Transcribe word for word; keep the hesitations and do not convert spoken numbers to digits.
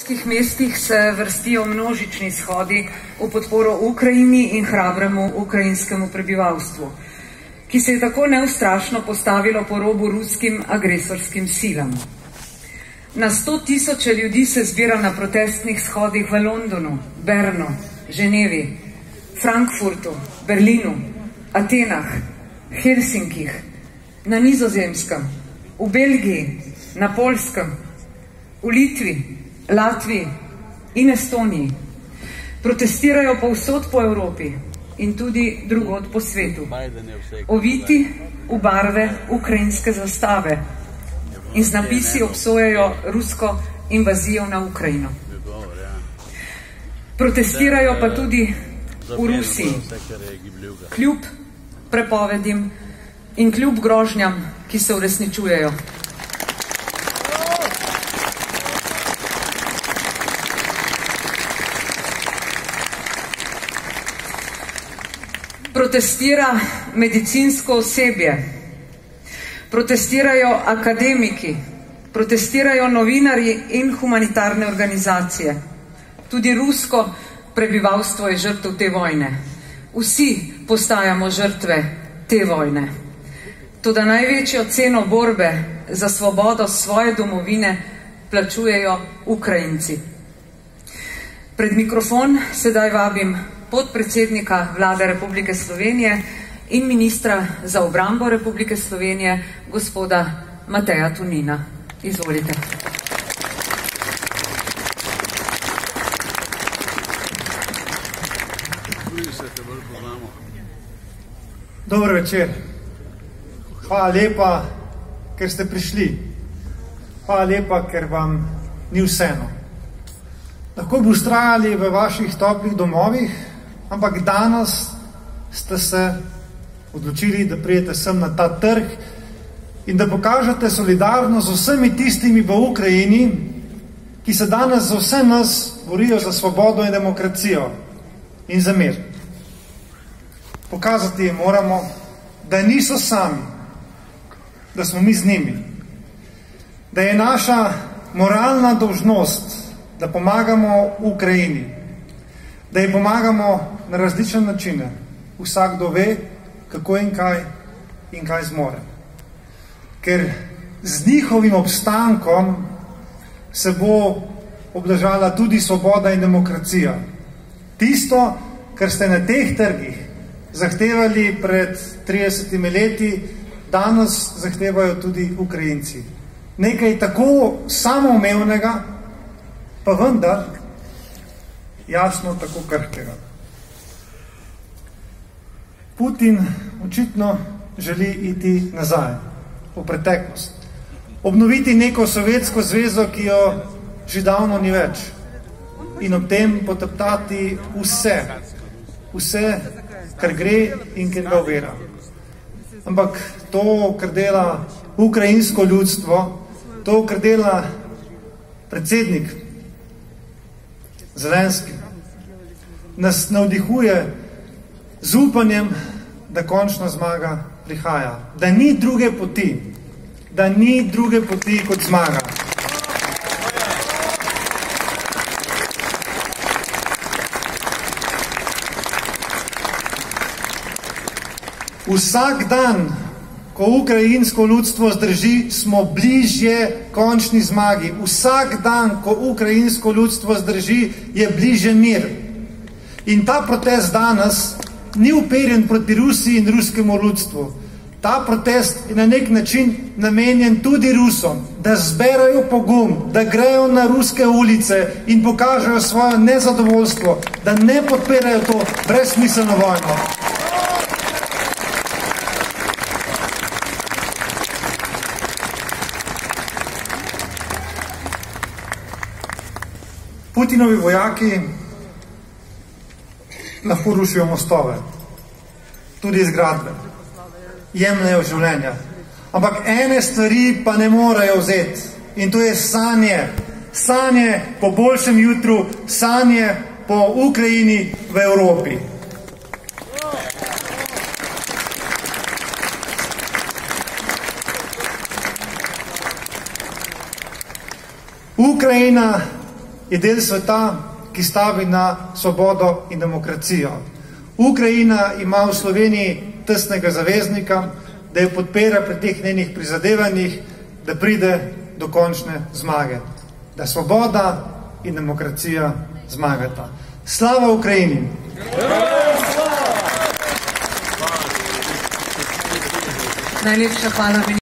evropskih mestih se vrstijo množični shodi v podporo Ukrajini in hrabremu ukrajinskemu prebivalstvu, ki se je tako neustrašno postavilo po robu ruskim agresorskim silam. Na sto tisoče ljudi se zbira na protestnih shodih v Londonu, Bernu, Ženevi, Frankfurtu, Berlinu, Atenah, Helsinkih, na Nizozemskem, v Belgiji, na Poljskem, v Litvi, Latviji in Estoniji. Protestirajo povsod po Evropi in tudi drugod po svetu, oviti v barve ukrajinske zastave in z napisi obsojajo rusko invazijo na Ukrajino. Protestirajo pa tudi v Rusiji, kljub prepovedim in kljub grožnjam, ki se uresničujejo. Protestira medicinsko osebje, protestirajo akademiki, protestirajo novinarji in humanitarne organizacije. Tudi rusko prebivalstvo je žrtev te vojne. Vsi postajamo žrtve te vojne. Toda največjo ceno borbe za svobodo svoje domovine plačujejo Ukrajinci. Pred mikrofon sedaj vabim podpredsednika Vlade Republike Slovenije in ministra za obrambo Republike Slovenije, gospoda Mateja Tonina. Izvolite. Dober večer. Hvala lepa, ker ste prišli. Hvala lepa, ker vam ni vseeno. Lahko bi vztrajali v vaših toplih domovih, ampak danes ste se odločili, da prijete sem na ta trg in da pokažete solidarnost z vsemi tistimi v Ukrajini, ki se danes za vse nas borijo za svobodo in demokracijo in za mir. Pokazati jim moramo, da niso sami, da smo mi z njimi, da je naša moralna dolžnost, da pomagamo Ukrajini, da ji pomagamo na različne načine. Vsakdo ve, kako in kaj in kaj zmore. Ker z njihovim obstankom se bo obdržala tudi svoboda in demokracija. Tisto, kar ste na teh trgih zahtevali pred tridesetimi leti, danes zahtevajo tudi Ukrajinci. Nekaj tako samoumevnega, pa vendar jasno tako krhkega. Putin očitno želi iti nazaj, v preteklost. Obnoviti neko Sovjetsko zvezo, ki jo že davno ni več. In ob tem poteptati vse, vse, kar gre in kar ga ovira. Ampak to, kar dela ukrajinsko ljudstvo, to, kar dela predsednik Zelenski, nas navdihuje z upanjem, da končna zmaga prihaja. Da ni druge poti, da ni druge poti kot zmaga. Vsak dan, ko ukrajinsko ljudstvo zdrži, smo bližje končni zmagi. Vsak dan, ko ukrajinsko ljudstvo zdrži, je bližje mir. In ta protest danes ni uperjen proti Rusiji in ruskemu ljudstvu. Ta protest je na nek način namenjen tudi Rusom, da zberajo pogum, da grejo na ruske ulice in pokažejo svoje nezadovoljstvo, da ne podpirajo to brezsmiselno vojno. Putinovi vojaki lahko rušijo mostove, tudi zgradbe, jemljajo življenja. Ampak ene stvari pa ne morejo vzeti in to je sanje. Sanje po boljšem jutru, sanje po Ukrajini v Evropi. Ukrajina je del sveta, ki stavi na svobodo in demokracijo. Ukrajina ima v Sloveniji tesnega zaveznika, da jo podpira pri teh njenih prizadevanjih, da pride do končne zmage. Da svoboda in demokracija zmagata. Slava Ukrajini! Najlepša hvala.